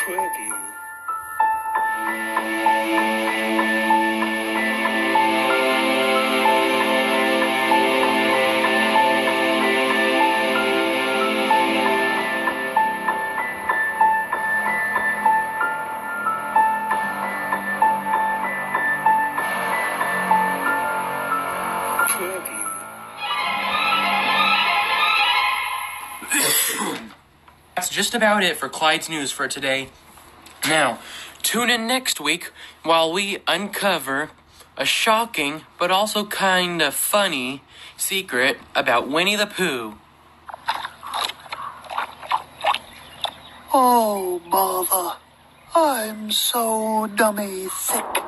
Preview. That's just about it for Clyde's news for today. Now, tune in next week while we uncover a shocking but also kind of funny secret about Winnie the Pooh. Oh, bother. I'm so dummy thick.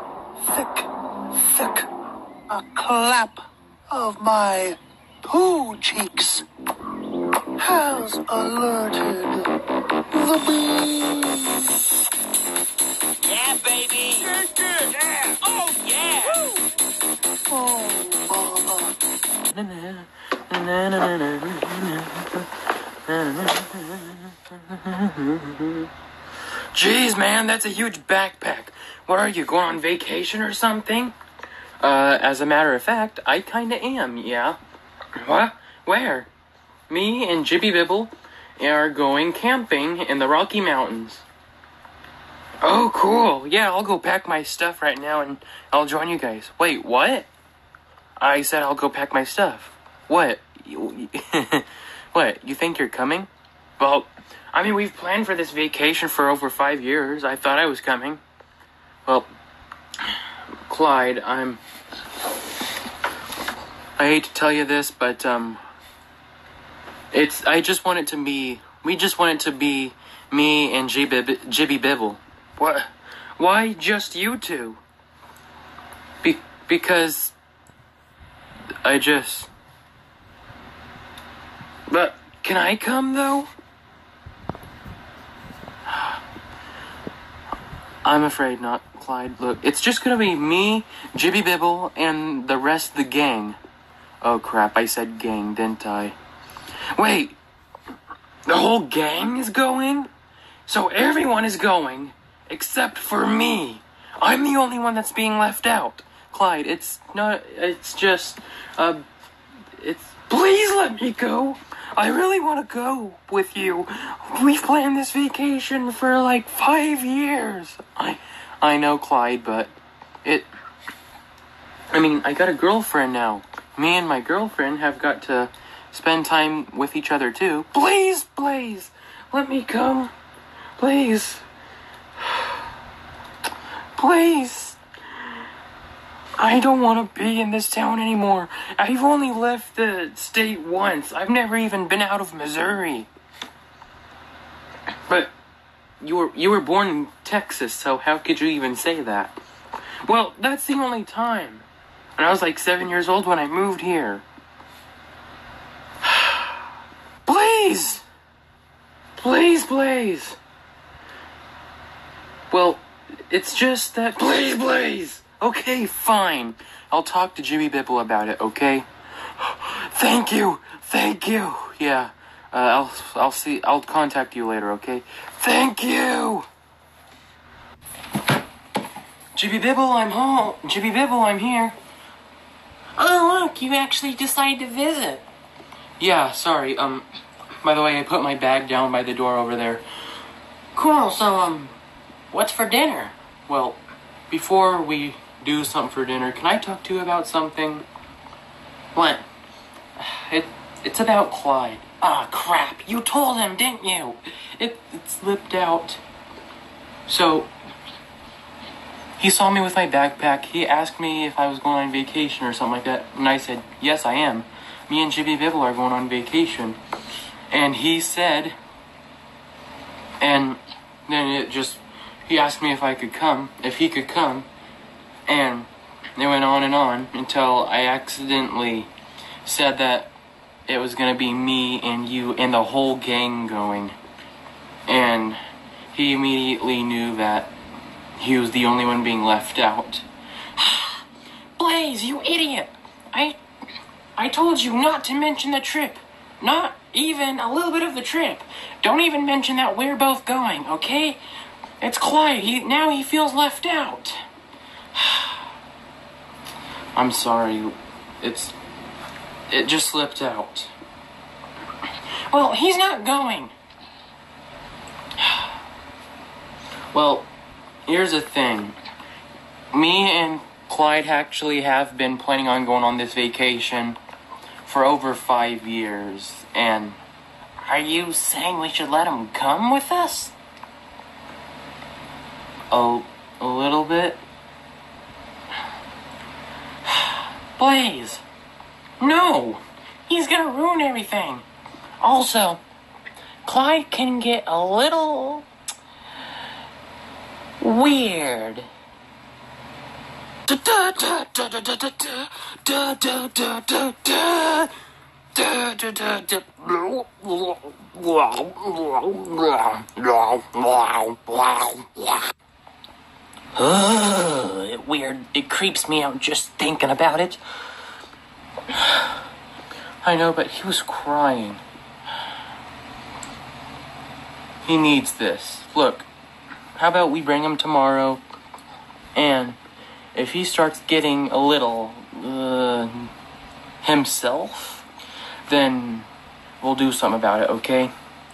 A clap of my poo cheeks has alerted the bee. Yeah, baby. Yeah. Oh, yeah. Oh, bother. Jeez, man, that's a huge backpack. Where are you, going on vacation or something? As a matter of fact, I kinda am, yeah. What? Where? Me and Jibby Bibble are going camping in the Rocky Mountains. Oh, cool. Yeah, I'll go pack my stuff right now and I'll join you guys. Wait, what? I said I'll go pack my stuff. What? What, you think you're coming? Well, I mean, we've planned for this vacation for over 5 years. I thought I was coming. Well, Clyde, I hate to tell you this, but, we just want it to be me and Jibby Bibble. What? Why just you two? Because But, can I come, though? I'm afraid not, Clyde. Look, it's just gonna be me, Jibby Bibble, and the rest of the gang. Oh, crap, I said gang, didn't I? Wait, the whole gang is going? So everyone is going, except for me. I'm the only one that's being left out. Clyde, please let me go. I really want to go with you. We've planned this vacation for like 5 years. I know, Clyde, but I got a girlfriend now. Me and my girlfriend have got to spend time with each other too. Please, let me come. Please. I don't want to be in this town anymore. I've only left the state once. I've never even been out of Missouri. But you were born in Texas, so how could you even say that? Well, that's the only time. And I was like 7 years old when I moved here. Please! Well, it's just that... Please! Okay, fine. I'll talk to Jimmy Bibble about it, okay? Thank you! Yeah, I'll contact you later, okay? Thank you! Jibby Bibble, I'm home. Jibby Bibble, I'm here. Oh, look, you actually decided to visit. Yeah, sorry, by the way, I put my bag down by the door over there. Cool, so, what's for dinner? Well, before we do something for dinner, can I talk to you about something? What? It's about Clyde. Oh, crap, you told him, didn't you? It slipped out. So, he saw me with my backpack. He asked me if I was going on vacation or something like that. And I said, yes, I am. Me and Jibby Bibble are going on vacation. And he said... And then he asked me if he could come. And it went on and on until I accidentally said that it was going to be me and you and the whole gang going. And he immediately knew that he was the only one being left out. Blaze, you idiot! I told you not to mention the trip. Not even a little bit of the trip. Don't even mention that we're both going, okay? It's Clyde. Now he feels left out. I'm sorry. It just slipped out. Well, he's not going. Well, here's the thing. Me and Clyde actually have been planning on going on this vacation for over 5 years, and... Are you saying we should let him come with us? A little bit? Blaze! No! He's gonna ruin everything. Also, Clyde can get a little... weird. Weird. It creeps me out just thinking about it. I know, but he was crying. He needs this. Look, how about we bring him tomorrow, and if he starts getting a little, himself, then we'll do something about it, okay?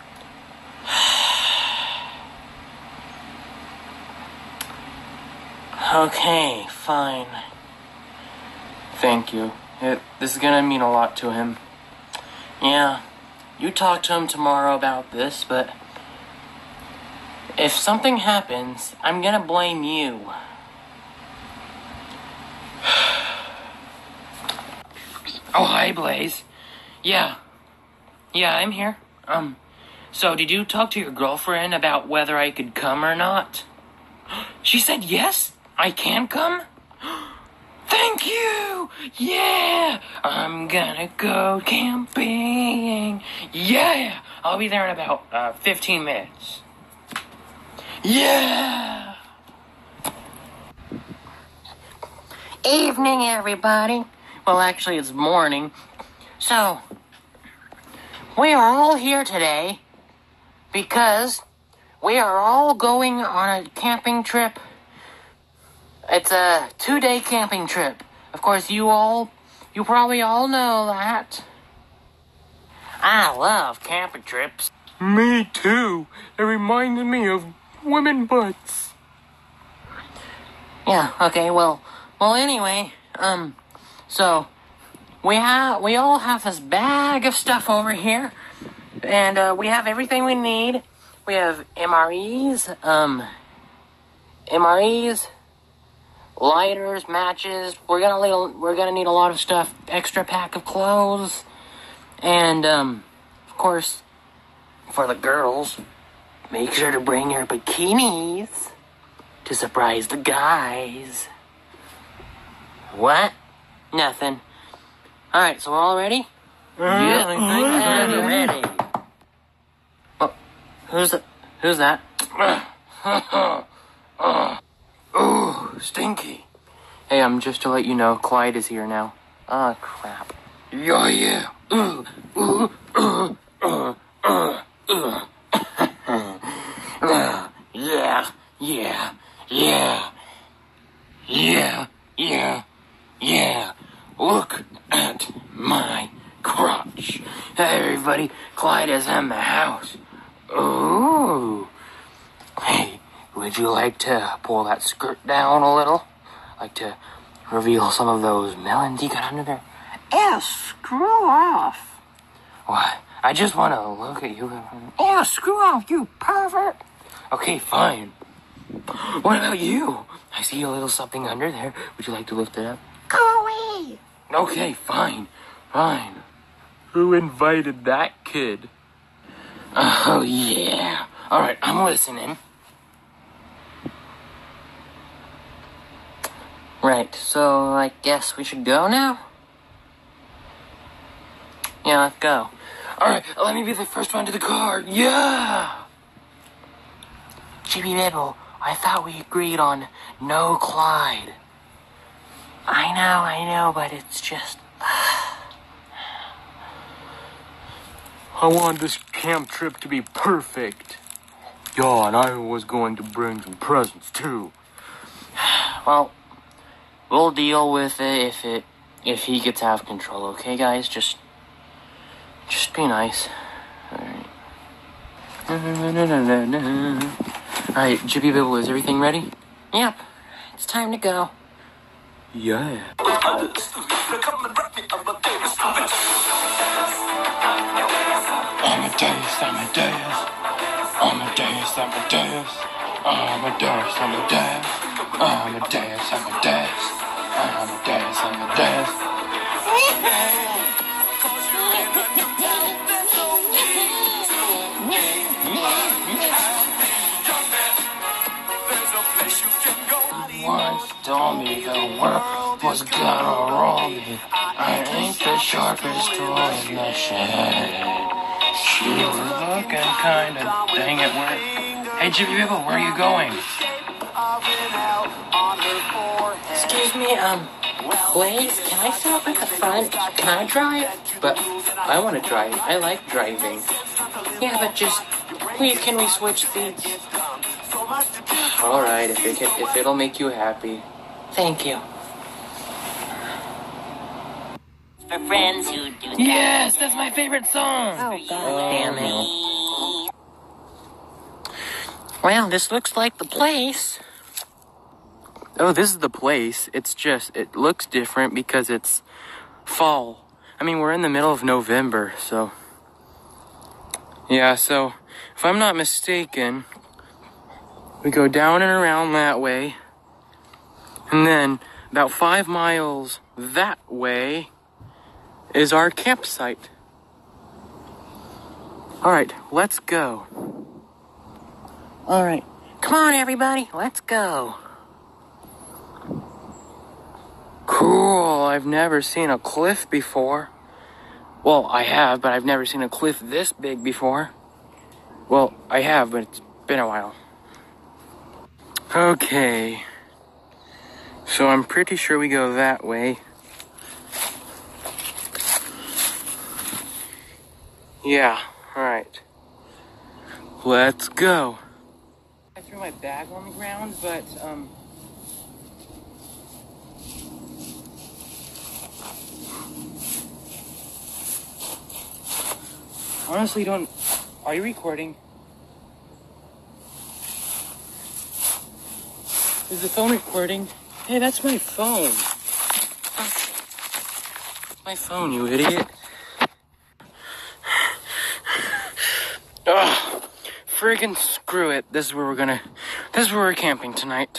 Okay, fine. Thank you. This is gonna mean a lot to him. Yeah, you talk to him tomorrow about this, but if something happens, I'm gonna blame you. Oh, hi, Blaze. Yeah, I'm here. So did you talk to your girlfriend about whether I could come or not? She said yes, I can come? Thank you! Yeah! I'm gonna go camping. Yeah! I'll be there in about 15 minutes. Yeah! Evening, everybody. Well, actually, it's morning. So, we are all here today because we are all going on a camping trip. It's a 2-day camping trip. Of course, you probably all know that. I love camping trips. Me too. It reminded me of women butts. Yeah, okay, well, anyway, so, we all have this bag of stuff over here, and, we have everything we need. We have MREs, lighters, matches. We're gonna need a lot of stuff. Extra pack of clothes, and of course, for the girls, make sure to bring your bikinis to surprise the guys. What? Nothing. All right, so we're all ready? Yeah, I think Ready. Oh, who's that? Ooh, stinky. Hey, just to let you know, Clyde is here now. Ah, crap. Yeah. Yeah. Look at my crotch. Hey, everybody, Clyde is in the house. Ooh. Hey, would you like to pull that skirt down a little? Like to reveal some of those melons you got under there? Yeah, screw off. What? I just want to look at you. Yeah, screw off, you pervert. Okay, fine. What about you? I see a little something under there. Would you like to lift it up? Go away. Okay, fine. Who invited that kid? Oh, yeah. All right, I'm listening. Right, so I guess we should go now? Yeah, let's go. All right, let me be the first one to the car. Yeah! Chibi Nibble, I thought we agreed on no Clyde. I know, but it's just... I want this camp trip to be perfect. Yeah, and I was going to bring some presents too. Well, we'll deal with it if he gets out of control, okay, guys? Just be nice. Alright. Alright, Jippy Bibble, is everything ready? Yep. It's time to go. Yeah. Amadeus, Amadeus. Amadeus, Amadeus. Amadeus, Amadeus. Amadeus, Amadeus. Amadeus, Amadeus. Once told me the world was gonna roll me. I ain't the sharpest tool in the shed. She was looking kinda. Dang it, where? Hey, Jippy Bibble, where are you going? Excuse me, Blaze, can I sit up at the front? Can I drive? But I want to drive. I like driving. Yeah, but just, please, can we switch seats? All right, if it'll make you happy. Thank you. For friends who do Yes, that's my favorite song. Oh, God damn it. Well, this looks like the place. Oh, this is the place. It looks different because it's fall. I mean, we're in the middle of November, so. Yeah, so if I'm not mistaken, we go down and around that way, and then about 5 miles that way is our campsite. Alright, let's go. Alright. Come on, everybody. Let's go. Cool, I've never seen a cliff before. Well, I have, but I've never seen a cliff this big before. Well, I have, but it's been a while. Okay. So I'm pretty sure we go that way. Yeah, alright. Let's go. I threw my bag on the ground, but, honestly don't... Are you recording? Is the phone recording? Hey, that's my phone. My phone, you idiot. Ugh. Friggin' screw it. This is where we're camping tonight.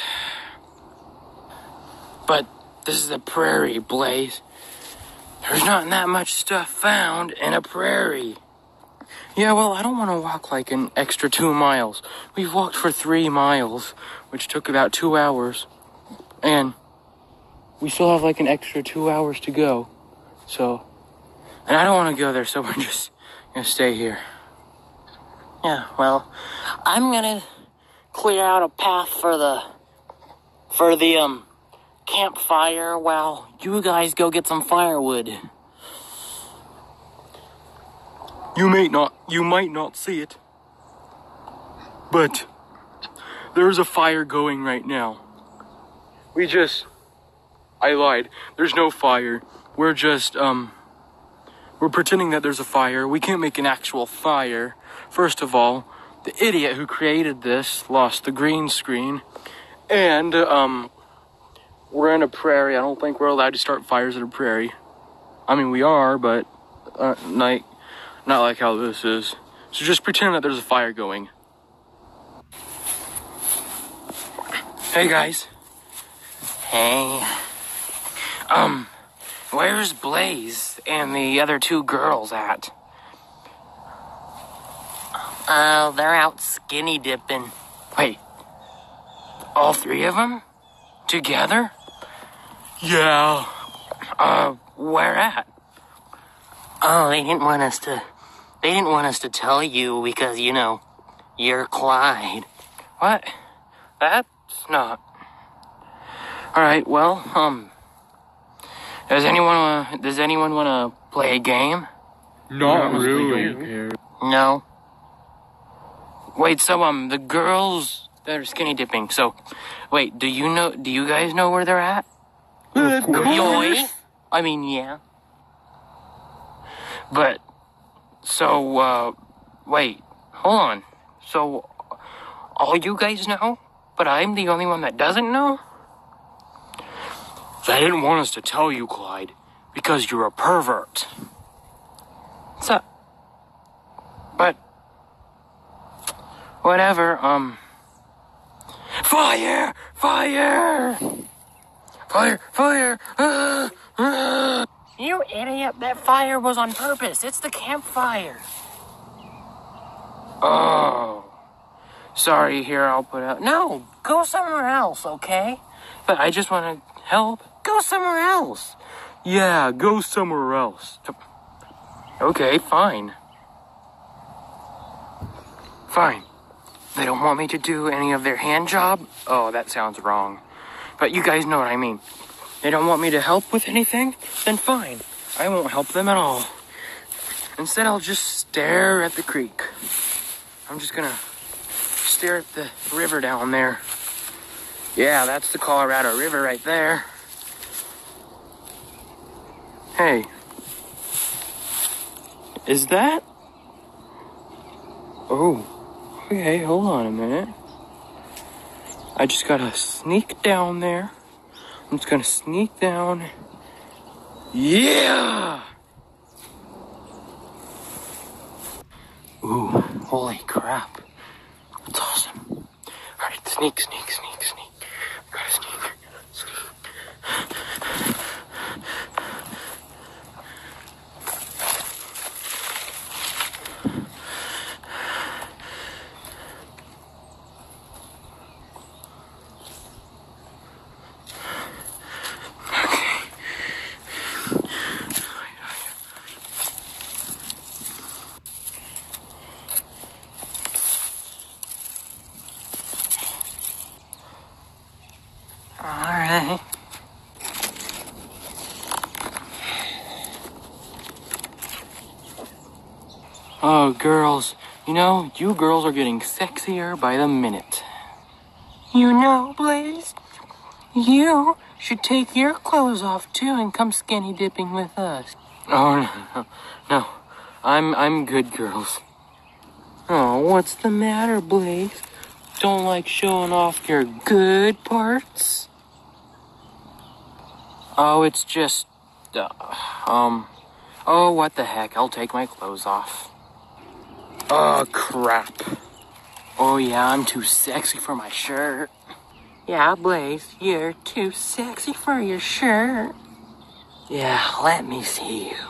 But this is a prairie, Blaze. There's not that much stuff found in a prairie. Yeah, well, I don't want to walk like an extra 2 miles. We've walked for 3 miles, which took about 2 hours. And we still have like an extra 2 hours to go. So, and I don't want to go there, so we're just gonna stay here. Yeah, well, I'm gonna clear out a path for the campfire while you guys go get some firewood. You might not see it, but there's a fire going right now. I lied. There's no fire. We're pretending that there's a fire. We can't make an actual fire. First of all, the idiot who created this lost the green screen, and, we're in a prairie. I don't think we're allowed to start fires in a prairie. I mean, we are, but, not like how this is. So just pretend that there's a fire going. Hey, guys. Hey. Where's Blaze and the other 2 girls at? They're out skinny dipping. Wait. All 3 of them? Together? Yeah. Where at? Oh, they didn't want us to tell you because, you know, you're Clyde. What? That's not... Alright, well, Does anyone want to play a game? not really. No. Wait, so, the girls that are skinny dipping, so, wait, do you guys know where they're at? Yoy? I mean, yeah. But, so, wait, hold on. So, all you guys know, but I'm the only one that doesn't know? They didn't want us to tell you, Clyde, because you're a pervert. So, but, whatever, fire! Fire! Fire! Fire! You idiot, that fire was on purpose. It's the campfire. Oh. Sorry, here, I'll put out. No, go somewhere else, okay? But I just want to help. Go somewhere else. Yeah, go somewhere else. Okay, fine. Fine. They don't want me to do any of their hand job? Oh, that sounds wrong. But you guys know what I mean. They don't want me to help with anything? Then fine. I won't help them at all. Instead, I'll just stare at the creek. I'm just gonna stare at the river down there. Yeah, that's the Colorado River right there. Hey. Is that? Oh. Okay, hold on a minute. I just gotta sneak down there. I'm just gonna sneak down. Yeah! Ooh, holy crap. That's awesome. Alright, sneak, sneak, sneak, sneak. Gotta sneak, sneak. Alright. Oh, girls. You know, you girls are getting sexier by the minute. You know, Blaze, you should take your clothes off too and come skinny dipping with us. Oh, no. I'm good, girls. Oh, what's the matter, Blaze? Don't like showing off your good parts? Oh, it's just, oh, what the heck, I'll take my clothes off. Oh, crap. Oh, yeah, I'm too sexy for my shirt. Yeah, Blaze, you're too sexy for your shirt. Yeah, let me see you.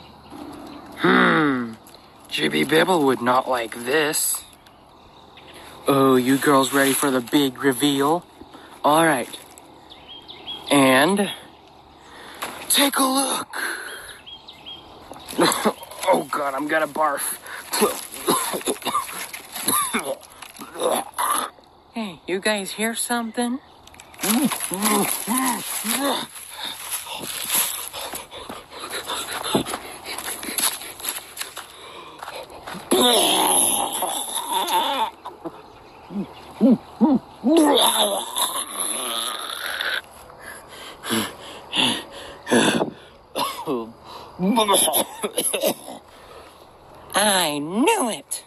Jibby Bibble would not like this. Oh, you girls ready for the big reveal? All right. And take a look. Oh, God, I'm gonna barf. Hey, you guys hear something? I knew it!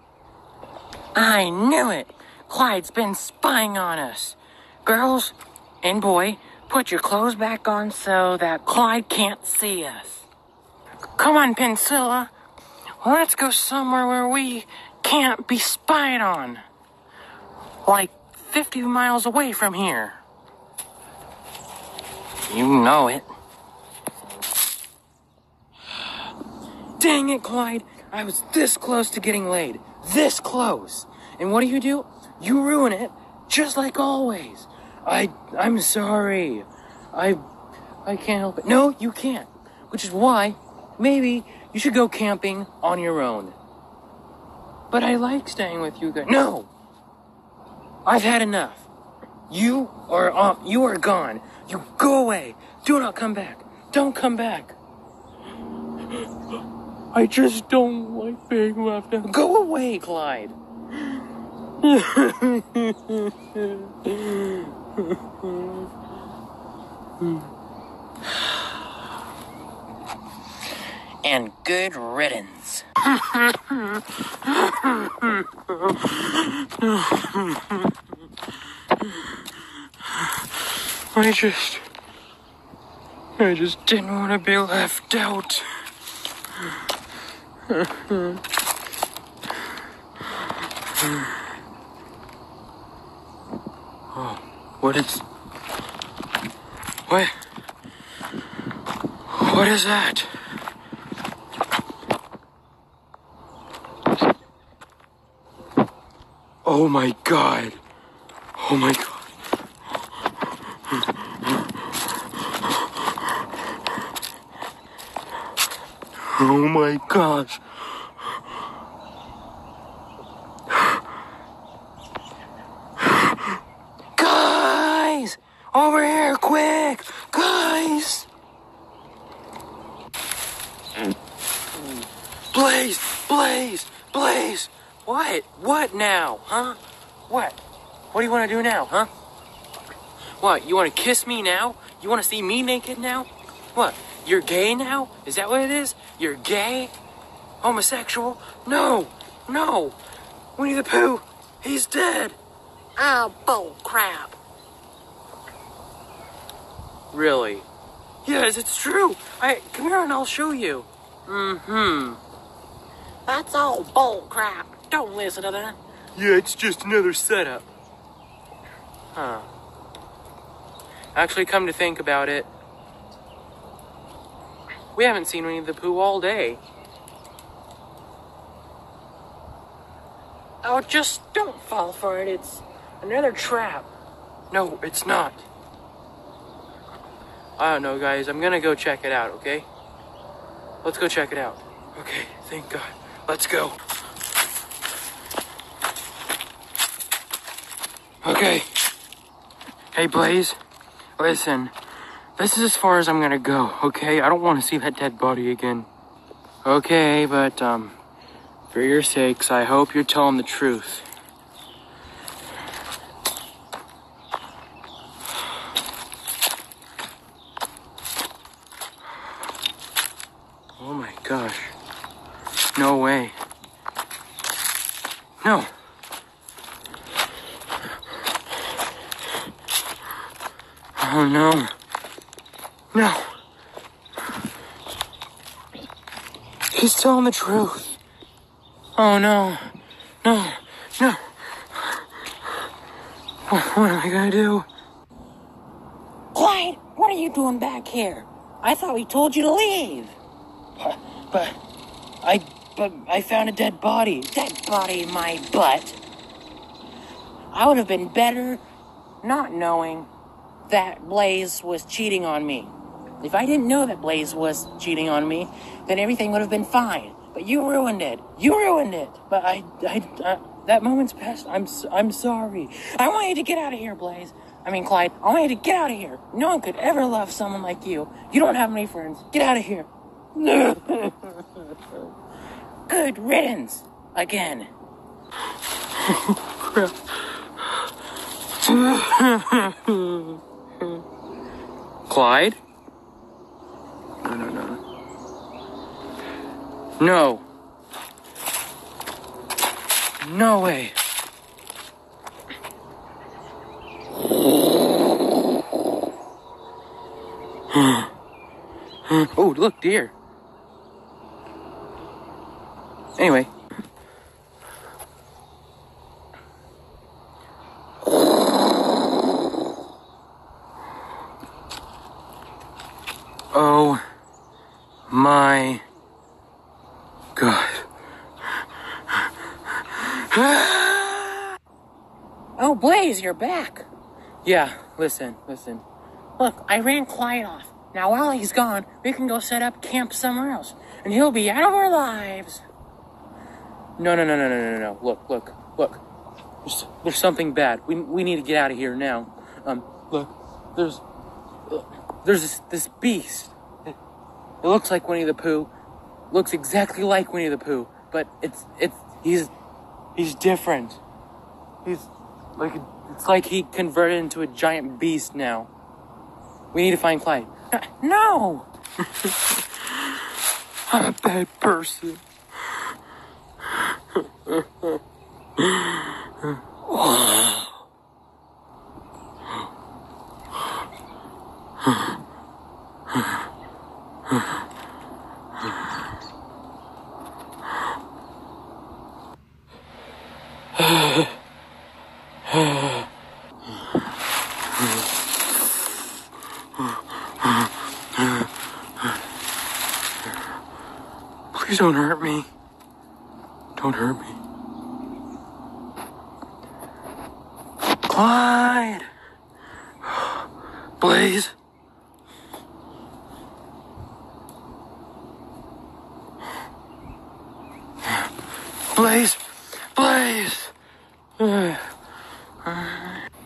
I knew it! Clyde's been spying on us. Girls and boy, put your clothes back on so that Clyde can't see us. Come on, Pencilla. Let's go somewhere where we can't be spied on. Like 50 miles away from here. You know it. Dang it, Clyde. I was this close to getting laid. This close. And what do? You ruin it, just like always. I'm sorry. I can't help it. No, you can't. Which is why, maybe, you should go camping on your own. But I like staying with you guys. No! I've had enough. You are gone. You go away. Do not come back. Don't come back. I just don't like being left out. Go away, Clyde. And good riddance. I just didn't want to be left out. Oh, what is that? Oh my god. Oh my god. Oh my gosh. Guys! Over here, quick! Guys! Blaze! Blaze! Blaze! What? What now? Huh? What? What do you want to do now, huh? What? You want to kiss me now? You want to see me naked now? What? You're gay now? Is that what it is? You're gay? Homosexual? No! No! Winnie the Pooh! He's dead! Oh, bull crap. Really? Yes, it's true! Come here and I'll show you. That's all bull crap. Don't listen to that. Yeah, it's just another setup. Huh. Actually, come to think about it, we haven't seen Winnie the Pooh all day. Oh, just don't fall for it. It's another trap. No, it's not. I don't know, guys. I'm gonna go check it out, okay? Let's go check it out. Okay, thank God. Let's go. Okay. Hey, Blaze. Listen. This is as far as I'm gonna go, okay? I don't want to see that dead body again. Okay, but, for your sakes, I hope you're telling the truth. Oh my gosh. No way. No. Oh no. No. He's telling the truth. Oh no. No. No. What am I gonna do? Clyde, what are you doing back here? I thought we told you to leave. But I found a dead body. Dead body in my butt. I would have been better not knowing that Blaze was cheating on me. If I didn't know that Blaze was cheating on me, then everything would have been fine. But you ruined it. You ruined it. But I that moment's past. I'm sorry. I want you to get out of here, Blaze. I mean, Clyde, I want you to get out of here. No one could ever love someone like you. You don't have any friends. Get out of here. Good riddance. Again. Crap. Clyde? No. No way. Oh, look, deer. Anyway. Oh my God. Oh, Blaze, you're back. Yeah, listen. Look, I ran Clyde off. Now, while he's gone, we can go set up camp somewhere else, and he'll be out of our lives. No. Look. There's something bad. We need to get out of here now. Look, there's this beast. It looks like Winnie the Pooh. Looks exactly like Winnie the Pooh, but he's different. It's like he converted into a giant beast now. We need to find Clyde. No! I'm a bad person. Please don't hurt me. Don't hurt me. Clyde! Blaze! Blaze! Blaze!